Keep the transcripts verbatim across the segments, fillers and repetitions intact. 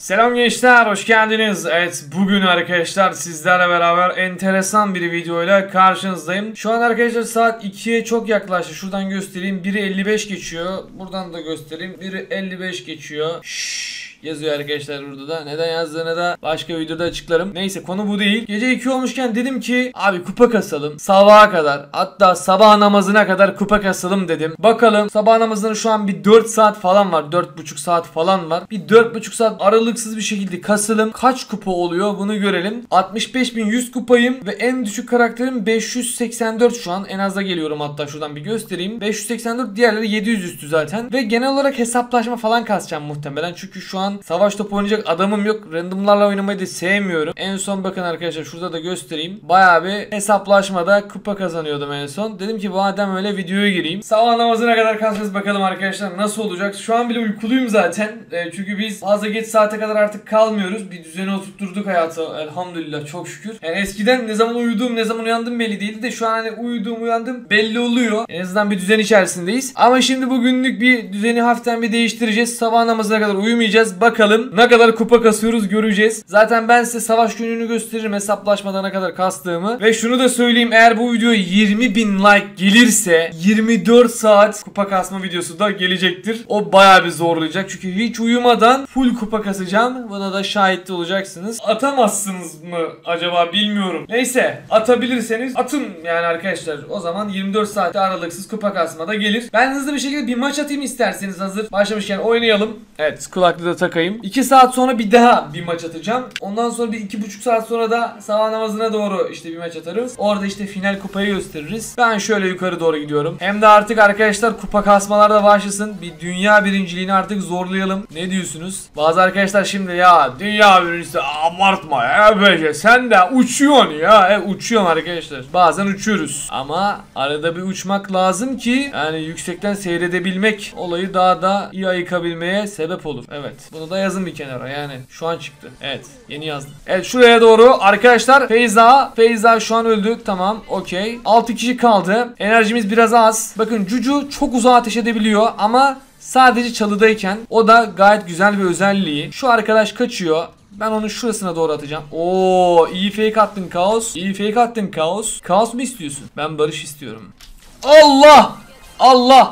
Selam gençler, hoş geldiniz. Evet, bugün arkadaşlar sizlerle beraber enteresan bir videoyla karşınızdayım. Şu an arkadaşlar saat ikiye çok yaklaştı. Şuradan göstereyim. biri elli beş geçiyor. Buradan da göstereyim. biri elli beş geçiyor. Şşş yazıyor arkadaşlar burada da. Neden yazdığını da başka videoda açıklarım. Neyse, konu bu değil. Gece iki olmuşken dedim ki abi kupa kasalım. Sabaha kadar, hatta sabah namazına kadar kupa kasalım dedim. Bakalım sabah namazının şu an bir dört saat falan var. dört buçuk saat falan var. Bir dört buçuk saat aralıksız bir şekilde kasılım. Kaç kupa oluyor bunu görelim. altmış beş bin yüz kupayım ve en düşük karakterim beş yüz seksen dört şu an. En azda geliyorum, hatta şuradan bir göstereyim. beş yüz seksen dört, diğerleri yedi yüz üstü zaten. Ve genel olarak hesaplaşma falan kasacağım muhtemelen. Çünkü şu an savaş topu oynayacak adamım yok. Randomlarla oynamayı da sevmiyorum. En son bakın arkadaşlar, şurada da göstereyim. Bayağı bir hesaplaşmada kupa kazanıyordum en son. Dedim ki madem öyle videoya gireyim. Sabah namazına kadar kasacağız, bakalım arkadaşlar nasıl olacak. Şu an bile uykuluyum zaten. E, çünkü biz fazla geç saate kadar artık kalmıyoruz. Bir düzene oturtturduk hayatı elhamdülillah, çok şükür. Yani eskiden ne zaman uyuduğum ne zaman uyandım belli değildi de şu an hani uyuduğum uyandım belli oluyor. En azından bir düzen içerisindeyiz. Ama şimdi bugünlük bir düzeni hafiften bir değiştireceğiz. Sabah namazına kadar uyumayacağız. Bakalım ne kadar kupa kasıyoruz, göreceğiz. Zaten ben size savaş gününü gösteririm, hesaplaşmada ne kadar kastığımı. Ve şunu da söyleyeyim, eğer bu video yirmi bin like gelirse yirmi dört saat kupa kasma videosu da gelecektir. O bayağı bir zorlayacak. Çünkü hiç uyumadan full kupa kasacağım. Buna da şahit olacaksınız. Atamazsınız mı acaba bilmiyorum. Neyse, atabilirseniz atın yani arkadaşlar. O zaman yirmi dört saatte aralıksız kupa kasmada gelir. Ben hızlı bir şekilde bir maç atayım isterseniz, hazır başlamışken oynayalım. Evet, kulaklığı da takayım. iki saat sonra bir daha bir maç atacağım. Ondan sonra bir iki buçuk saat sonra da sabah namazına doğru işte bir maç atarız. Orada işte final kupayı gösteririz. Ben şöyle yukarı doğru gidiyorum. Hem de artık arkadaşlar kupa kasmalar da başlasın. Bir dünya birinciliğini artık zorlayalım. Ne diyorsunuz? Bazı arkadaşlar şimdi ya dünya birincisi abartma ya böyle, sen de uçuyorsun ya. E, uçuyorum arkadaşlar. Bazen uçuyoruz. Ama arada bir uçmak lazım ki yani yüksekten seyredebilmek olayı daha da iyi ayıkabilmeye sebep olur. Evet. Bunu da yazın bir kenara yani. Şu an çıktı. Evet. Yeni yazdım. Evet, şuraya doğru arkadaşlar. Feyza. Feyza şu an öldü. Tamam. Okey. altı kişi kaldı. Enerjimiz biraz az. Bakın Cucu çok uzağa ateş edebiliyor ama sadece çalıdayken. O da gayet güzel bir özelliği. Şu arkadaş kaçıyor. Ben onu şurasına doğru atacağım. Oo, iyi fake attın Kaos. İyi fake attın Kaos. Kaos mu istiyorsun? Ben barış istiyorum. Allah! Allah!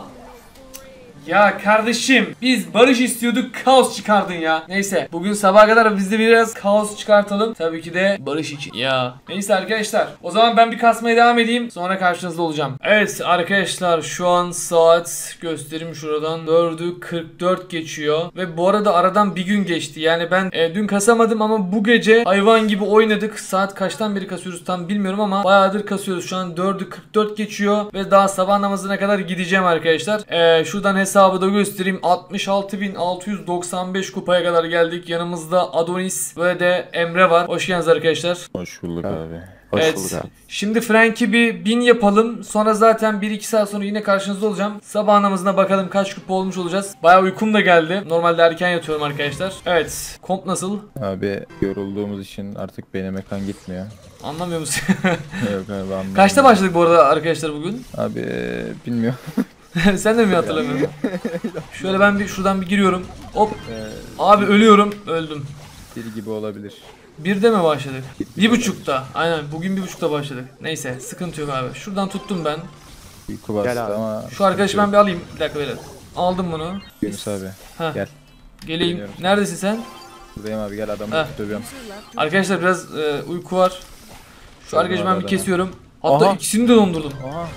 Ya kardeşim, biz barış istiyorduk, kaos çıkardın ya. Neyse, bugün sabaha kadar biz de biraz kaos çıkartalım. Tabii ki de barış için. Ya. Neyse arkadaşlar, o zaman ben bir kasmaya devam edeyim. Sonra karşınızda olacağım. Evet arkadaşlar, şu an saat göstereyim şuradan. dördü kırk dört geçiyor. Ve bu arada aradan bir gün geçti. Yani ben e, dün kasamadım ama bu gece hayvan gibi oynadık. Saat kaçtan beri kasıyoruz tam bilmiyorum ama bayağıdır kasıyoruz. Şu an dördü kırk dört geçiyor. Ve daha sabah namazına kadar gideceğim arkadaşlar. E, şuradan hesap Hesabı da göstereyim. altmış altı bin altı yüz doksan beş kupaya kadar geldik. Yanımızda Adonis ve de Emre var. Hoş geldiniz arkadaşlar. Hoş bulduk abi. Hoş evet. bulduk abi. Şimdi Frank'i bir bin yapalım. Sonra zaten bir iki saat sonra yine karşınızda olacağım. Sabah namazına bakalım kaç kupa olmuş olacağız. Bayağı uykum da geldi. Normalde erken yatıyorum arkadaşlar. Evet. Komp nasıl? Abi yorulduğumuz için artık benim ekran gitmiyor. Anlamıyor musun? Yok abi, anlamıyorum. Kaçta başladık bu arada arkadaşlar bugün? Abi bilmiyorum. Sen de mi hatırlamıyorsun? Şöyle ben bir şuradan bir giriyorum. Hop. Abi ölüyorum. Öldüm. Bir gibi olabilir. Birde mi başladık? Bir buçukta. Aynen, bugün bir buçukta başladık. Neyse, sıkıntı yok abi. Şuradan tuttum ben. Uyku bastı ama. Şu arkadaşı ben bir alayım. Bir dakika böyle. Aldım bunu. Yunus abi. Heh. Gel. Geleyim. Geliyorum. Neredesin sen? Buradayım abi, gel adamı dövüyorum. Arkadaşlar biraz e, uyku var. Şu Tamam, arkadaşı ben bir adamı. kesiyorum. Hatta Aha. ikisini de dondurdum. Aha.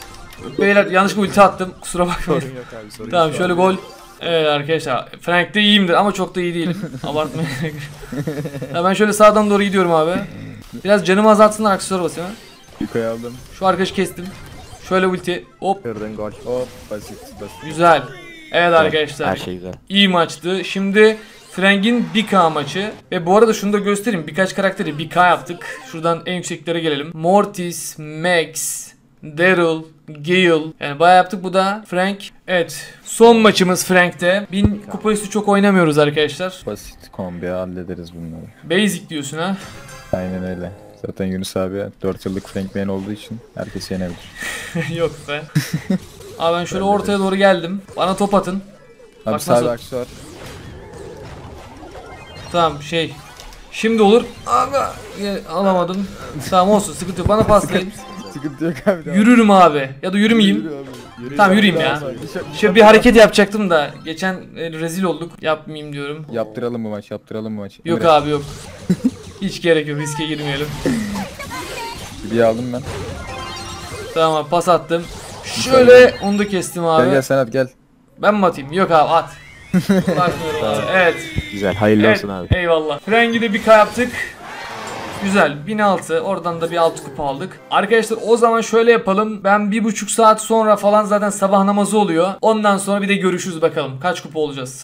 Beyler yanlışlıkla ulti attım. Kusura bakmayın. Sorun yok abi, sorun Tamam, yok şöyle abi. gol. Evet arkadaşlar, Frank'te iyiyimdir ama çok da iyi değilim. Abartmaya gerek yok. Ben şöyle sağdan doğru gidiyorum abi. Biraz canımı azaltsınlar, aksesuar basayım ha. Yukarı aldım. Şu arkadaşı kestim. Şöyle ulti. Hop. Kırdın gol. Hop, basit basit. Güzel. Evet arkadaşlar. Her şey güzel. İyi maçtı. Şimdi Frank'in bir K maçı. Ve bu arada şunu da göstereyim. Birkaç karakteri bir K yaptık. Şuradan en yükseklere gelelim. Mortis, Max, Daryl, Gale. Yani bayağı yaptık, bu da Frank. Evet. Son maçımız Frank'te. bin kupa üstü çok oynamıyoruz arkadaşlar. Basit kombi hallederiz bunları. Basic diyorsun ha. Aynen öyle. Zaten Yunus abi dört yıllık Frank main olduğu için herkes yenebilir. Yok be. Abi ben şöyle ortaya doğru geldim. Bana top atın. Abi Bak sağ bir nasıl- aksesuar. Tamam şey. Şimdi olur. Aga e, alamadım. Tamam olsun sıkıntı yok. Bana paslayın. Sıkıntı yok abi. Devam. Yürürüm abi. Ya da yürümeyeyim. Yürü abi, yürü. Tamam yürüyeyim ya. Devam abi. Şöyle bir hareket yapacaktım da geçen e, rezil olduk. Yapmayayım diyorum. Yaptıralım bu maç, yaptıralım bu maç. Yok Emre, abi yok. Hiç gerek yok, riske girmeyelim. Bir aldım ben. Tamam abi, pas attım. Şöyle onu da kestim abi. Gel gel Senat gel. Ben mi atayım? Yok abi at. Bakmıyorum abi. Evet. Güzel, hayırlı Evet, olsun abi. eyvallah. Frengi de bir K yaptık. Güzel, bin altı. Oradan da bir altı kupa aldık. Arkadaşlar o zaman şöyle yapalım. Ben bir buçuk saat sonra falan zaten sabah namazı oluyor. Ondan sonra bir de görüşürüz bakalım. Kaç kupa olacağız?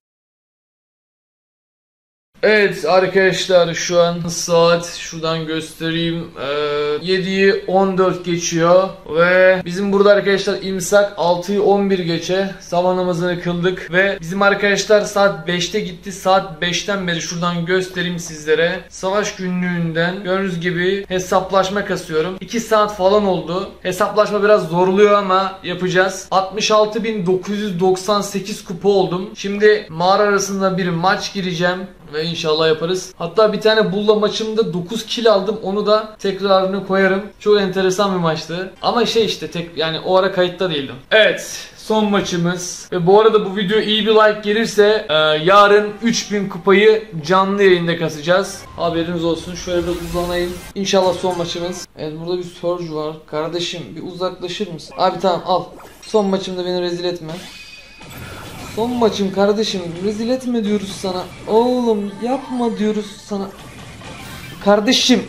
Evet arkadaşlar şu an saat şuradan göstereyim ee, yediyi on dört geçiyor ve bizim burada arkadaşlar imsak altıyı on bir geçe sabah namazını kıldık ve bizim arkadaşlar saat beşte gitti. Saat beşten beri şuradan göstereyim sizlere. Savaş günlüğünden gördüğünüz gibi hesaplaşma kasıyorum. iki saat falan oldu. Hesaplaşma biraz zorluyor ama yapacağız. altmış altı bin dokuz yüz doksan sekiz kupa oldum. Şimdi mağara arasında bir maç gireceğim. Ve inşallah yaparız. Hatta bir tane bulla maçımda dokuz kill aldım. Onu da tekrarını koyarım. Çok enteresan bir maçtı. Ama şey işte tek yani o ara kayıtta değildim. Evet. Son maçımız. Ve bu arada bu video iyi bir like gelirse e, yarın üç bin kupayı canlı yayında kasacağız. Haberiniz olsun. Şöyle biraz uzanayım. İnşallah son maçımız. Evet burada bir Surge var. Kardeşim bir uzaklaşır mısın? Abi tamam al. Son maçımda beni rezil etme. Son maçım kardeşim, rezil etme diyoruz sana. Oğlum yapma diyoruz sana. Kardeşim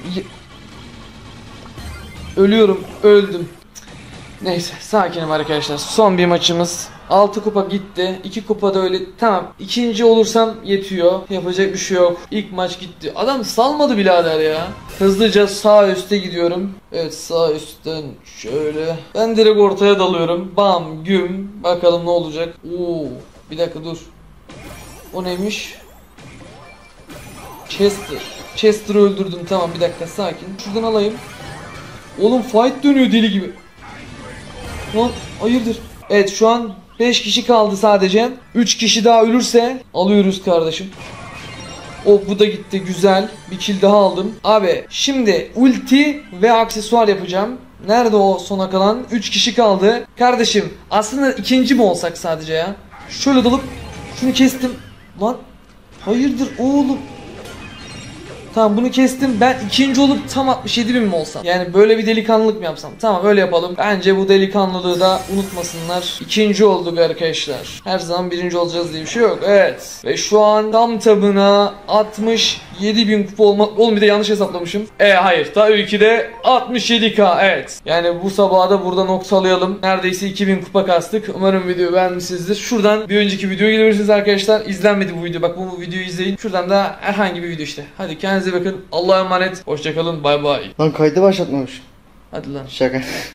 ölüyorum, öldüm. Neyse sakinim arkadaşlar. Son bir maçımız. altı kupa gitti. iki kupa da öyle. Tamam. İkinci olursam yetiyor. Yapacak bir şey yok. İlk maç gitti. Adam salmadı birader ya. Hızlıca sağ üste gidiyorum. Evet sağ üstten şöyle. Ben direkt ortaya dalıyorum. Bam güm. Bakalım ne olacak. Oo. Bir dakika dur. O neymiş? Chester. Chester'ı öldürdüm. Tamam bir dakika sakin. Şuradan alayım. Oğlum fight dönüyor deli gibi. Lan hayırdır? Evet şu an beş kişi kaldı sadece. üç kişi daha ölürse alıyoruz kardeşim. Oh bu da gitti güzel. Bir kill daha aldım. Abi şimdi ulti ve aksesuar yapacağım. Nerede o sona kalan? üç kişi kaldı. Kardeşim aslında ikinci mi olsak sadece ya? Şöyle dalıp şunu kestim. Lan hayırdır oğlum? Tamam bunu kestim. Ben ikinci olup tam altmış yedi bin mi olsam? Yani böyle bir delikanlılık mı yapsam? Tamam öyle yapalım. Bence bu delikanlılığı da unutmasınlar. İkinci olduk arkadaşlar. Her zaman birinci olacağız diye bir şey yok. Evet. Ve şu an tam tabına altmış yedi bin kupa olmak. Oğlum bir de yanlış hesaplamışım. E hayır. Tabii ki de altmış yedi K. Evet. Yani bu sabahı da burada noktalayalım. Neredeyse iki bin kupa kastık. Umarım video beğenmişsinizdir. Şuradan bir önceki videoya gidebilirsiniz arkadaşlar. İzlenmedi bu video. Bak bu videoyu izleyin. Şuradan da herhangi bir video işte. Hadi kendinize bakın. Allah'a emanet. Hoşçakalın. Bay bay. Lan kaydı başlatmamış. Hadi lan. Şaka.